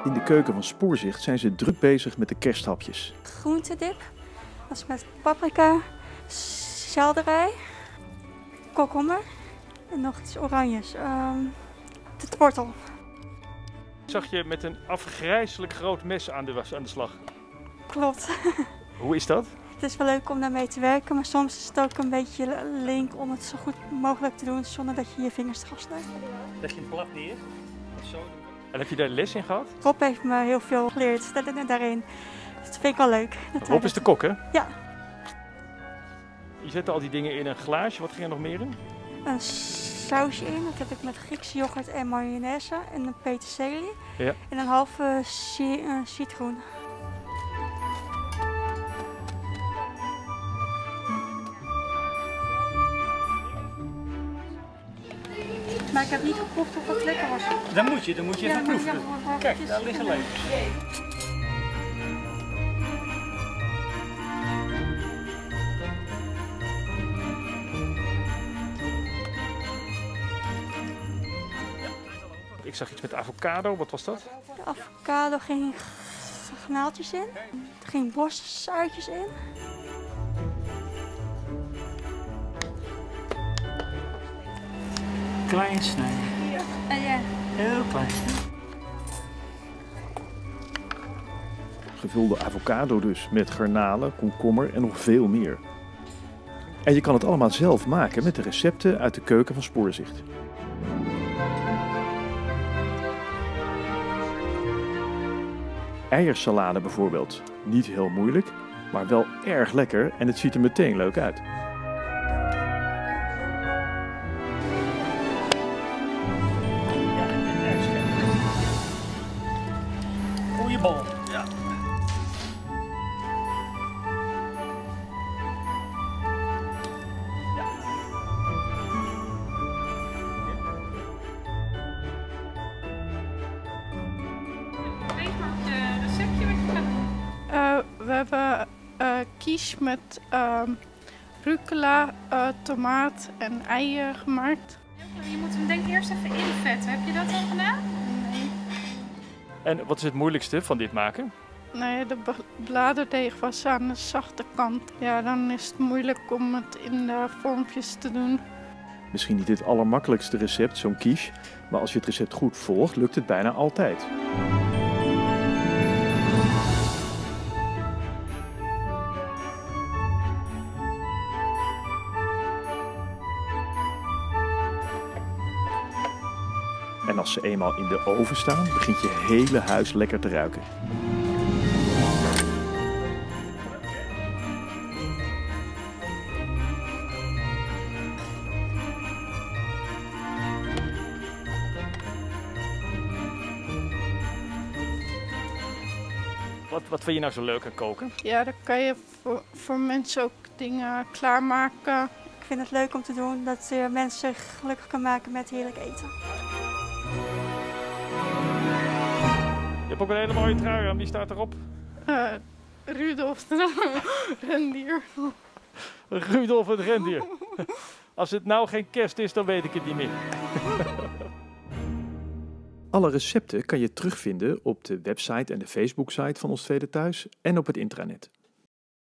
In de keuken van Spoorzicht zijn ze druk bezig met de kersthapjes. Groentedip, dat is met paprika, selderij, komkommer en nog iets oranjes. De wortel. Ik zag je met een afgrijselijk groot mes aan de slag. Klopt. Hoe is dat? Het is wel leuk om daarmee te werken, maar soms is het ook een beetje link om het zo goed mogelijk te doen zonder dat je je vingers eraf snijdt. Leg je een blad neer. Zo. En heb je daar les in gehad? Rob heeft me heel veel geleerd daarin. Dat vind ik wel leuk. Rob is de kok, hè? Ja. Je zette al die dingen in een glaasje. Wat ging er nog meer in? Een sausje in, dat heb ik met Griekse yoghurt en mayonaise en een peterselie. Ja. En een halve citroen. Maar ik heb niet geproefd of het lekker was. Dan moet je even proeven. Kijk, daar liggen lepels. Ik zag iets met avocado. Wat was dat? De avocado ging granaaltjes in. Er ging borstuitjes in. Klein snijden. Ja. Heel klein. Gevulde avocado dus, met garnalen, komkommer en nog veel meer. En je kan het allemaal zelf maken met de recepten uit de keuken van Spoorzicht. Eiersalade bijvoorbeeld. Niet heel moeilijk, maar wel erg lekker en het ziet er meteen leuk uit. Goeie bol. Ja. Weet maar het receptje wat je gaat doen. We hebben quiche met rucola, tomaat en eieren gemaakt. Je moet hem denk ik eerst even invetten. Heb je dat al gedaan? Nee. En wat is het moeilijkste van dit maken? Nee, de bladerdeeg was aan de zachte kant. Ja, dan is het moeilijk om het in de vormpjes te doen. Misschien niet het allermakkelijkste recept, zo'n quiche, maar als je het recept goed volgt, lukt het bijna altijd. En als ze eenmaal in de oven staan, begint je hele huis lekker te ruiken. Wat vind je nou zo leuk aan koken? Ja, dan kan je voor mensen ook dingen klaarmaken. Ik vind het leuk om te doen dat je mensen gelukkig kan maken met heerlijk eten. Je hebt ook een hele mooie trui aan. Wie staat erop? Rudolf de rendier. Rudolf het rendier. Als het nou geen kerst is, dan weet ik het niet meer. Alle recepten kan je terugvinden op de website en de Facebook-site van Ons Tweede Thuis en op het intranet.